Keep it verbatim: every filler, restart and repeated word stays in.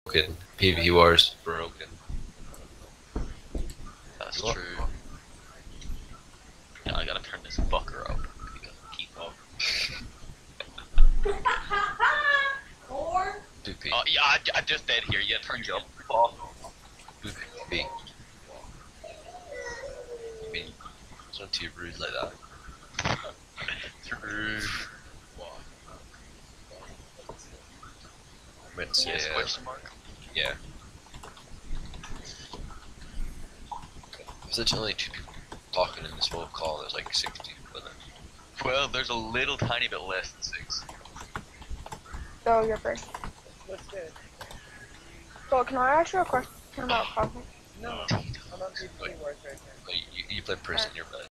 broken. PvPWars broken. That's What? true. Yeah, I gotta turn this fucker up. Because keep up. Four. two P. Oh yeah, I, I just dead here. Yeah, turn you up. Oh. two P. I mean, it's not too rude like that. True. I meant to say, Yes, uh, question mark. yeah. There's literally only two people talking in this whole call. There's like sixty people in it. Well, there's a little tiny bit less than six. Go, you're first. What's good? So, can I ask you a question about content? No, I'm on PvPWars right now. Like, you, you play Prison, you're playing.